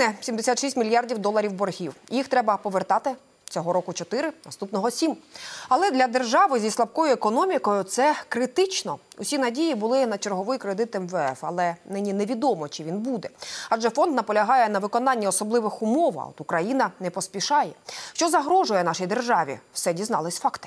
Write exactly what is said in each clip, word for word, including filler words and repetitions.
України сімдесят шість мільярдів доларів боргів. Їх треба повертати цього року чотири, наступного сім. Але для держави зі слабкою економікою це критично. Усі надії були на черговий кредит ем ве еф, але нині невідомо, чи він буде. Адже фонд наполягає на виконанні особливих умов, а от Україна не поспішає. Що загрожує нашій державі? Все дізнались факти.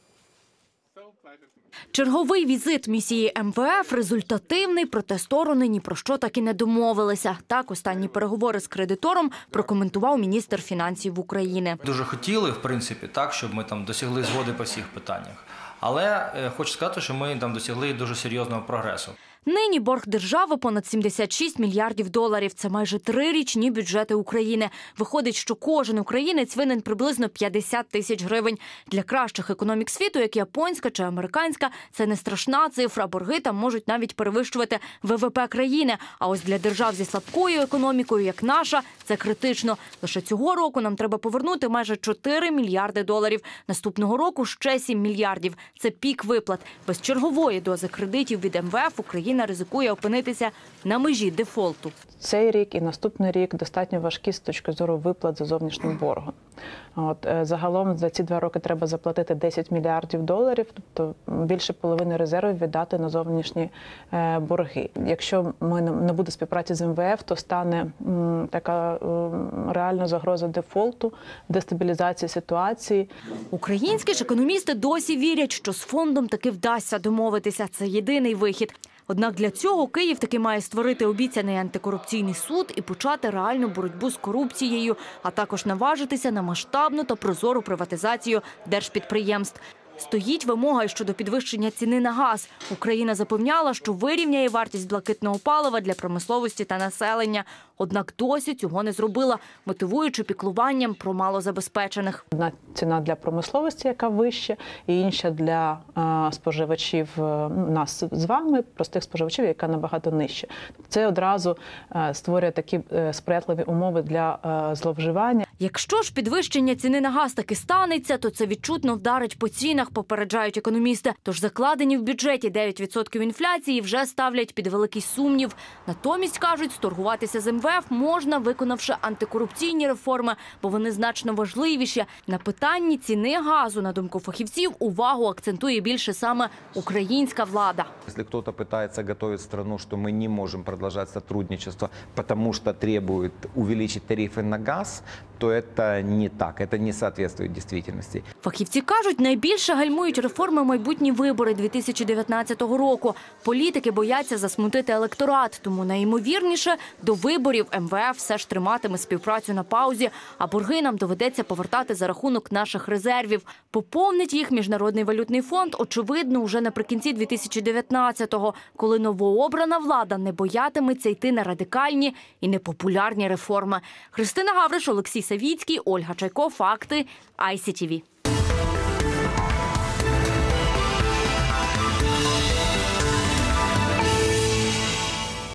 Черговий візит місії ем ве еф результативний, проте сторони ні про що так і не домовилися. Так, останні переговори з кредитором прокоментував міністр фінансів України. Дуже хотіли, в принципі, так, щоб ми там досягли згоди по всіх питаннях. Але е, хочу сказати, що ми там досягли дуже серйозного прогресу. Нині борг держави понад сімдесят шість мільярдів доларів. Це майже три річні бюджети України. Виходить, що кожен українець винен приблизно п'ятдесят тисяч гривень. Для кращих економік світу, як японська чи американська, це не страшна цифра. Борги там можуть навіть перевищувати ве ве пе країни. А ось для держав зі слабкою економікою, як наша, це критично. Лише цього року нам треба повернути майже чотири мільярди доларів. Наступного року ще сім мільярдів. Це пік виплат. Без чергової дози кредитів від ем ве еф Україна ризикує опинитися на межі дефолту. Цей рік і наступний рік достатньо важкі з точки зору виплат за зовнішнім боргом. От, загалом за ці два роки треба заплатити десять мільярдів доларів, тобто більше половини резервів віддати на зовнішні е, борги. Якщо ми не буде співпраці з ем ве еф, то стане м, така м, реальна загроза дефолту, дестабілізації ситуації. Українські ж економісти досі вірять, що з фондом таки вдасться домовитися. Це єдиний вихід. Однак для цього Київ таки має створити обіцяний антикорупційний суд і почати реальну боротьбу з корупцією, а також наважитися на масштабну та прозору приватизацію держпідприємств. Стоїть вимога щодо підвищення ціни на газ. Україна запевняла, що вирівняє вартість блакитного палива для промисловості та населення. Однак досі цього не зробила, мотивуючи піклуванням про малозабезпечених. Одна ціна для промисловості, яка вища, і інша для а, споживачів, нас з вами, простих споживачів, яка набагато нижча. Це одразу а, створює такі а, сприятливі умови для а, зловживання. Якщо ж підвищення ціни на газ таки станеться, то це відчутно вдарить по цінах, попереджають економісти. Тож закладені в бюджеті дев'ять відсотків інфляції вже ставлять під великий сумнів. Натомість, кажуть, сторгуватися з ем ве еф можна, виконавши антикорупційні реформи, бо вони значно важливіші. На питанні ціни газу, на думку фахівців, увагу акцентує більше саме українська влада. Якщо хтось намагається готувати країну, що ми не можемо продовжувати співпрацю, тому що требують збільшити тарифи на газ, то це не так, це не відповідає дійсності. Фахівці кажуть, найбільше гальмують реформи майбутні вибори дві тисячі дев'ятнадцятого року. Політики бояться засмутити електорат, тому найімовірніше до виборів ем ве еф все ж триматиме співпрацю на паузі, а борги нам доведеться повертати за рахунок наших резервів. Поповнить їх Міжнародний валютний фонд, очевидно, уже наприкінці дві тисячі дев'ятнадцятого, коли новообрана влада не боятиметься йти на радикальні і непопулярні реформи. Христина Гавриш, Олексій Савіцький, Ольга Чайко, Факти, ай сі ті ві.